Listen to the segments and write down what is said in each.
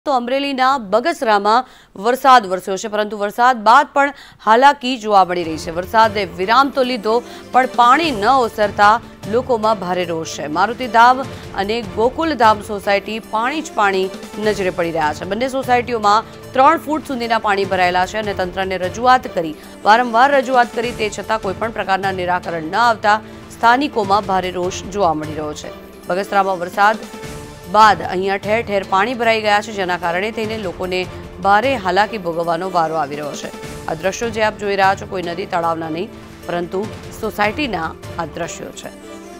તો અમરેલીના બગસરામાં વરસાદ વરસ્યો છે, પરંતુ વરસાદ બાદ પણ હાલાકી જોવા મળી રહી છે। વરસાદે વિરામ તો લીધો, પણ પાણી ન ઓસરતા લોકોમાં ભારે રોષ છે। મારુતિધામ અને ગોકુલધામ સોસાયટી પાણી જ પાણી નજરે પડી રહ્યા છે। બંને સોસાયટીઓમાં 3 ફૂટ સુધીના પાણી ભરાયેલા છે અને તંત્રને વારંવાર રજૂઆત કરી તે છતાં કોઈપણ પ્રકારના નિરાકરણ ન આવતા સ્થાનિકોમાં ભારે રોષ જોવા મળી રહ્યો છે। બગસરામાં વરસાદ બાદ અહીંયા ઠેર ઠેર પાણી ભરાઈ ગયા છે, જેના કારણે થઈને લોકોને ભારે હાલાકી ભોગવવાનો વારો આવી રહ્યો છે। આ દ્રશ્યો જે આપ જોઈ રહ્યા છો કોઈ નદી તળાવના નહીં, પરંતુ સોસાયટીના આ દ્રશ્યો છે।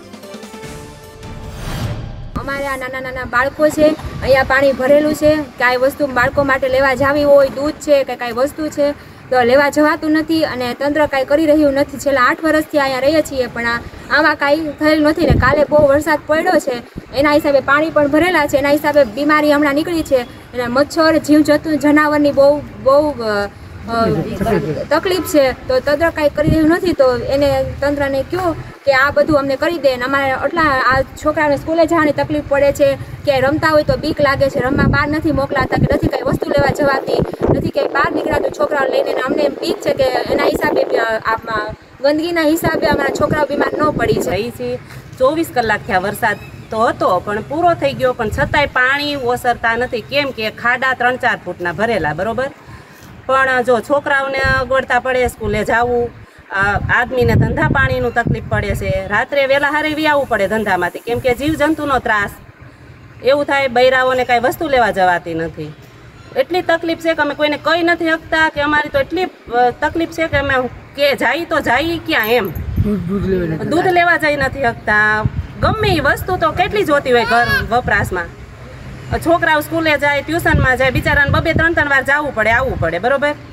અમારા નાના નાના બાળકો છે, અહીંયા પાણી ભરેલું છે। કાંઈ વસ્તુ બાળકો માટે લેવા જાવી હોય, દૂધ છે કે કાંઈ વસ્તુ છે તો લેવા જવાતું નથી અને તંત્ર કાંઈ કરી રહ્યું નથી। છેલ્લા 8 વર્ષથી અહીંયા રહીએ છીએ, પણ આમાં કાંઈ થયેલ નથી ને કાલે બહુ વરસાદ પડ્યો છે, એના હિસાબે પાણી પણ ભરેલા છે, એના હિસાબે બીમારી હમણાં નીકળી છે અને મચ્છર જીવજંતુ જનાવરની બહુ તકલીફ છે। તો તંત્ર કાંઈ કરી રહ્યું નથી, તો એને તંત્રને કહો કે આ બધું અમને કરી દે। અમારે આટલા આ છોકરાને સ્કૂલે જવાની તકલીફ પડે છે, ક્યાંય રમતા હોય તો બીક લાગે છે, રમવા બહાર નથી મોકલાતા કે નથી કાંઈ વસ્તુ લેવા જવાતી, નથી ક્યાંય બહાર નીકળાતું છોકરાઓ લઈને। અમને એમ બીક છે કે એના હિસાબે ગંદકીના હિસાબે અમારા છોકરાઓ બીમાર ન પડી જાય છે। 24 કલાક થયા વરસાદ તો હતો પણ પૂરો થઈ ગયો, પણ છતાંય પાણી ઓસરતા નથી। કેમ કે ખાડા 3-4 ફૂટના ભરેલા, બરોબર। પણ જો છોકરાઓને અગવડતા પડે, સ્કૂલે જવું, આદમીને ધંધા પાણીનું તકલીફ પડે છે, રાત્રે વહેલા હારે આવવું પડે ધંધામાંથી, કેમ કે જીવજંતુનો ત્રાસ એવું થાય। બૈરાઓને કાંઈ વસ્તુ લેવા જવાતી નથી, એટલી તકલીફ છે કે અમે કોઈને કહી નથી શકતા કે અમારી તો એટલી તકલીફ છે કે અમે કે જાય તો જાય ક્યાં, એમ દૂધ લેવા જઈ નથી શકતા। ગમે એ વસ્તુ તો કેટલી જોતી હોય ઘર વપરાશમાં। છોકરાઓ સ્કૂલે જાય, ટ્યુશનમાં જાય, બિચારાને 2-3 વાર જવું પડે, આવવું પડે, બરોબર।